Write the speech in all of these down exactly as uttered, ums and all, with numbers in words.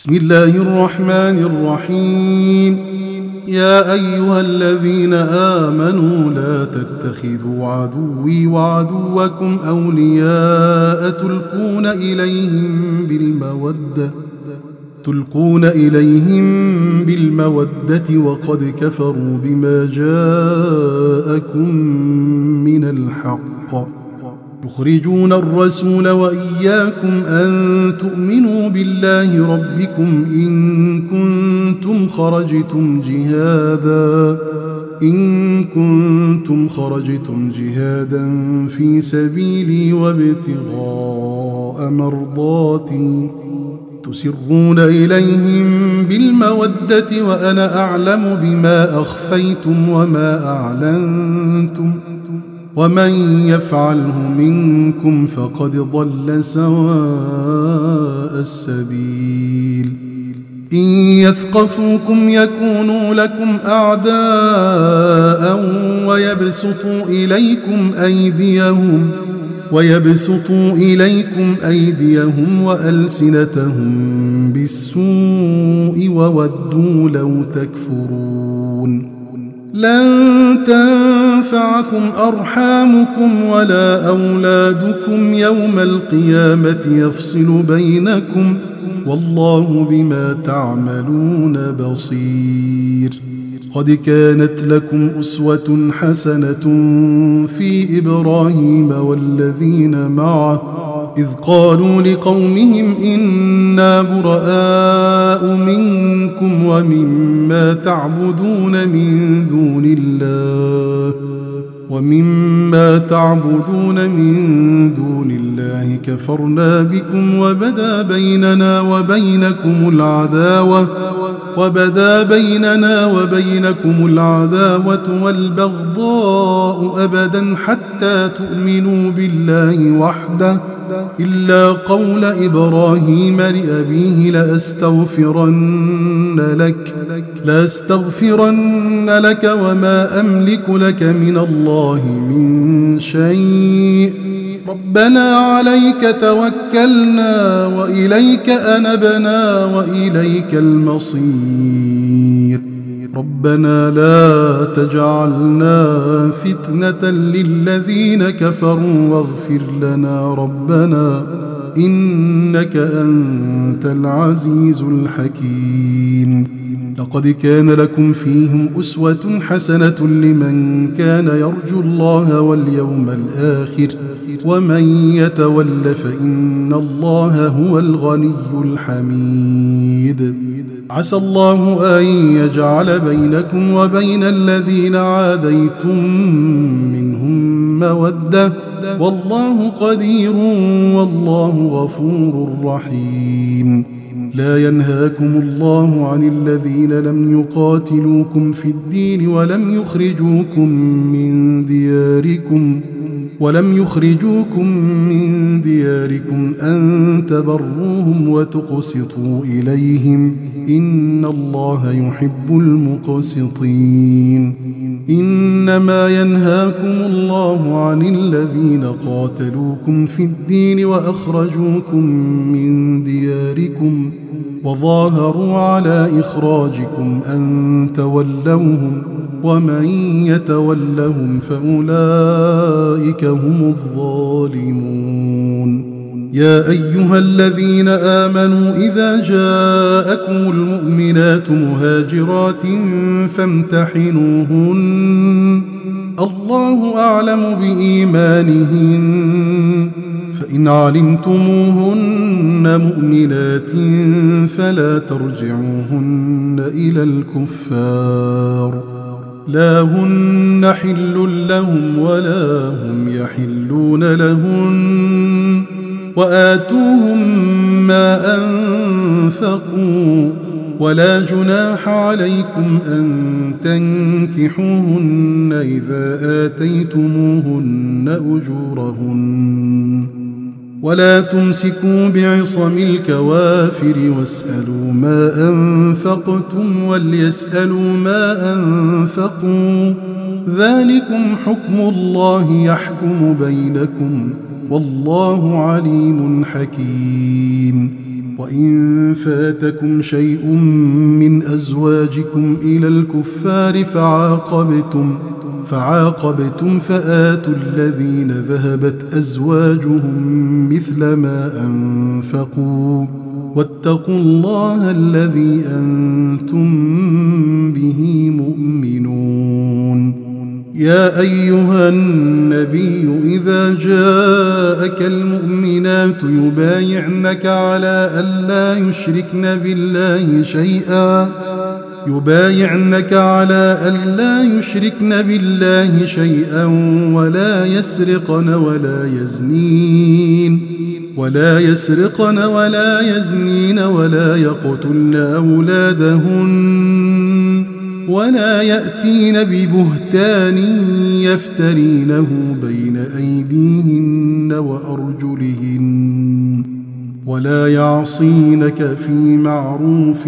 بسم الله الرحمن الرحيم. يا أيها الذين آمنوا لا تتخذوا عدوي وعدوكم أولياء تلقون إليهم بالمودة تلقون إليهم بالمودة وقد كفروا بما جاءكم من الحق يخرجون الرسول وإياكم أن تؤمنوا بالله ربكم إن كنتم خرجتم جهادا إن كنتم خرجتم جهادا في سبيلي وابتغاء مرضاتي تسرون إليهم بالمودة وأنا أعلم بما أخفيتم وما أعلنتم ومن يفعله منكم فقد ضل سواء السبيل. إن يثقفوكم يكونوا لكم أعداء ويبسطوا إليكم أيديهم ويبسطوا إليكم أيديهم وألسنتهم بالسوء وودوا لو تكفرون. لن تنفعكم أرحامكم ولا أولادكم يوم القيامة يفصل بينكم والله بما تعملون بصير. قد كانت لكم أسوة حسنة في إبراهيم والذين معه إذ قالوا لقومهم إنا براء منكم ومما تعبدون من دون الله ومما تعبدون من دون الله كفرنا بكم وبدا بيننا وبينكم العداوة وبدا بيننا وبينكم العداوة والبغضاء أبدا حتى تؤمنوا بالله وحده إلا قول إبراهيم لأبيه لأستغفرن لك لأستغفرن لك وما أملك لك من الله من شيء ربنا عليك توكلنا وإليك أنبنا وإليك المصير. ربنا لا تجعلنا فتنة للذين كفروا واغفر لنا ربنا إنك أنت العزيز الحكيم. لقد كان لكم فيهم أسوة حسنة لمن كان يرجو الله واليوم الآخر ومن يتول فإن الله هو الغني الحميد. عسى الله أن يجعل بينكم وبين الذين عاديتم منهم مودة والله قدير والله غفور رحيم. لا ينهاكم الله عن الذين لم يقاتلوكم في الدين ولم يخرجوكم من دياركم ولم يخرجوكم من دياركم أن تبروهم وتقسطوا إليهم إن الله يحب المقسطين. إنما ينهاكم الله عن الذين قاتلوكم في الدين وأخرجوكم من دياركم وظاهروا على إخراجكم أن تولوهم ومن يتولهم فأولئك هم الظالمون. يا أيها الذين آمنوا إذا جاءكم المؤمنات مهاجرات فامتحنوهن الله أعلم بإيمانهن فإن علمتموهن مؤمنات فلا ترجعوهن إلى الكفار لا هن حل لهم ولا هم يحلون لهن وآتوهم ما أنفقوا ولا جناح عليكم أن تنكحوهن إذا آتيتموهن أجورهن ولا تمسكوا بعصم الكوافر واسألوا ما أنفقتم وليسألوا ما أنفقوا ذلكم حكم الله يحكم بينكم والله عليم حكيم. وإن فاتكم شيء من أزواجكم إلى الكفار فعاقبتم فعاقبتم فآتوا الذين ذهبت أزواجهم مثل ما أنفقوا واتقوا الله الذي أنتم به مؤمنون. يا أيها النبي إذا جاءك المؤمنات يبايعنك على ألا يشركن بالله شيئا يبايعنك على ألا يشركن بالله شيئا ولا يسرقن ولا يزنين ولا يسرقن ولا يزنين ولا يقتلن أولادهن ولا يأتين ببهتان يفترينه بين أيديهن وأرجلهن ولا يعصينك في معروف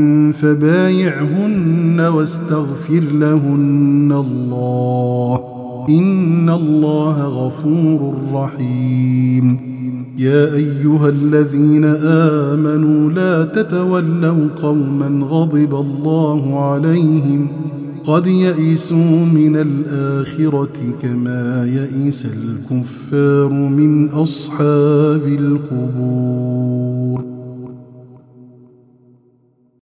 فبايعهن واستغفر لهن الله إن الله غفور رحيم. يا أيها الذين آمنوا لا تتولوا قوما غضب الله عليهم قد يئسوا من الآخرة كما يئس الكفار من أصحاب القبور.